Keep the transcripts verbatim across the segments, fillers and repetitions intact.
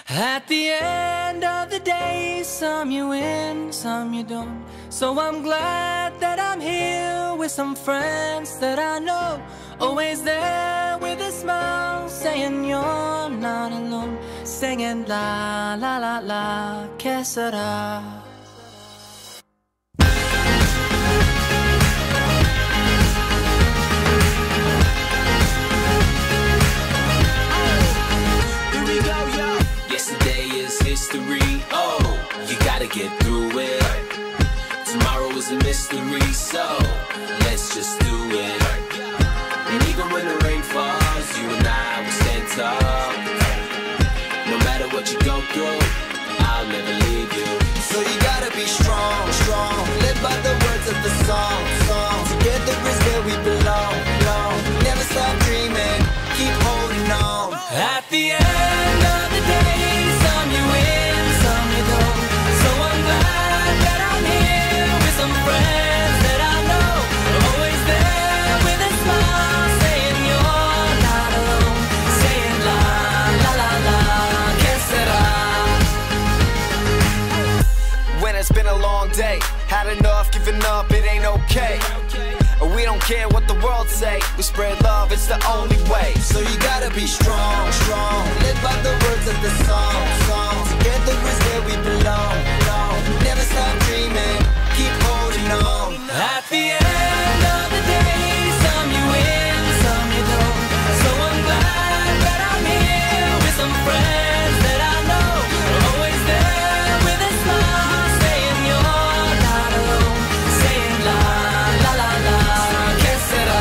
At the end of the day, some you win, some you don't. So I'm glad that I'm here with some friends that I know, always there with a smile, saying you're not alone, singing la la la la, que sera. History, oh, you gotta get through it. Tomorrow is a mystery, so let's just do it. And even when the rain falls, you and I will stand tall. No matter what you go through, I'll never leave you. So you gotta be strong, strong. Live by the words of the song, song. Together is where we belong, belong. Never stop dreaming, keep holding on. At the end of the day, some you win, some you don't. So I'm glad that I'm here with some friends that I know, always there with a smile, saying you're not alone, saying la la la la, que sera. When it's been a long day, had enough, giving up, it ain't okay. We don't care what the world say, we spread love, it's the only way. So you gotta be strong, strong. Live by the words of the song, song. Together is where we belong, belong. Never stop dreaming, keep holding on. At the end of the day, some you win, some you don't. So I'm glad that I'm here with some friends that I know, always there with a smile, saying you're not alone, saying la la la la, que sera.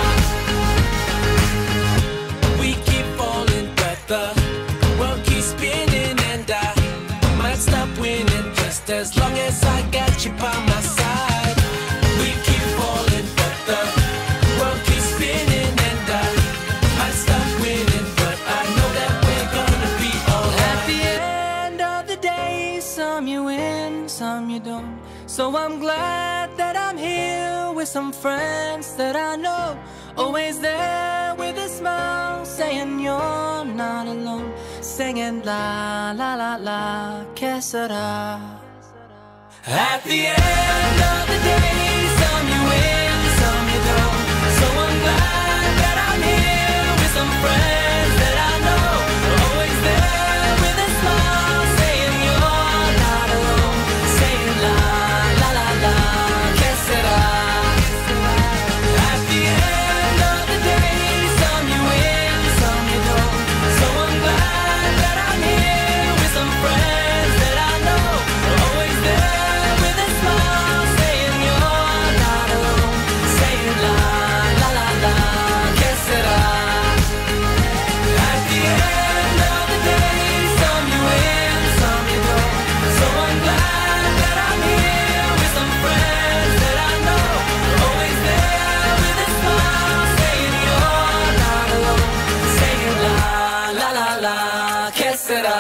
We keep falling, but the world keeps spinning, and I might stop winning just as long as I got you by my side. We keep falling, but the world keeps spinning, and I might stop winning, but I know that we're gonna be alright. At the end of the day, some you win, some you don't. So I'm glad that I'm here with some friends that I know, always there with a smile, saying you're not alone, singing la la la la, que sera. At the end of the day, some you win, some you don't. So I'm glad that I'm here with some friends that I know, always there with a smile, saying you're not alone, saying la la la la, que sera. At the end of the day, some you win, some you don't. So I'm glad that I'm here with some friends that I know, always there with a smile, saying you're not alone, saying la la la la, que sera. At the end of the day, some you win, some you don't. So I'm glad that I'm here with some friends that I know, always there with a smile, saying you're not alone, saying la la la la, que sera.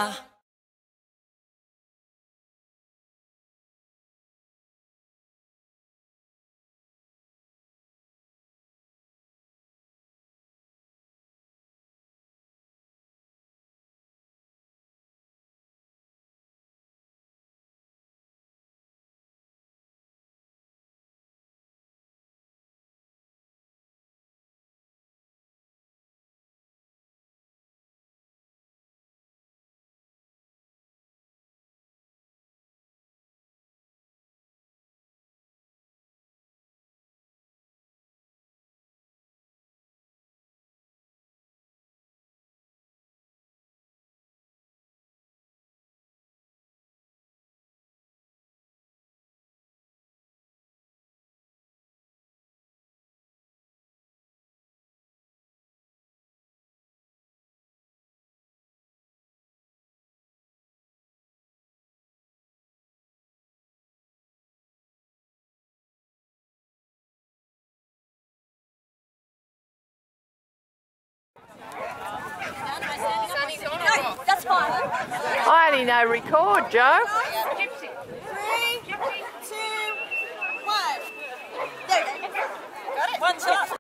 That's fine. I only know record, Joe. Three, two, one. There you go. Got it? One shot.